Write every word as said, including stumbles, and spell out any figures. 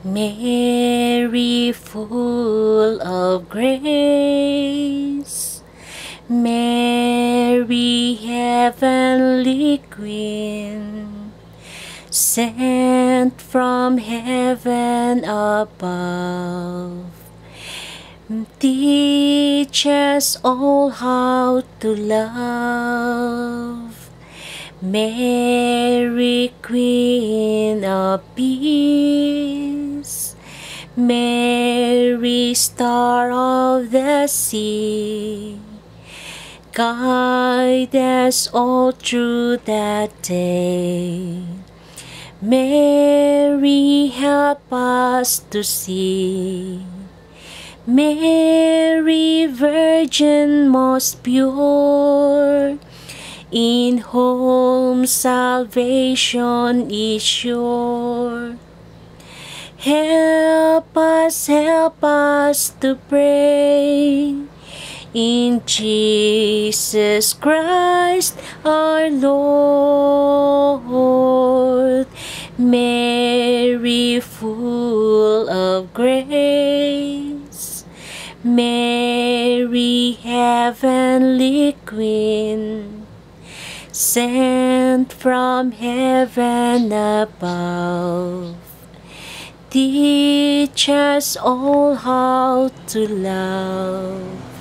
Mary, full of grace, Mary, heavenly Queen, sent from heaven above, teach us all how to love. Mary, Queen of Peace, Mary, Star of the Sea, guide us all through that day. Mary, help us to see. Mary, Virgin most pure, in whom salvation is sure. Help us, help us to pray in Jesus Christ our Lord. Mary, full of grace, Mary, heavenly Queen, sent from heaven above, teach us all how to love.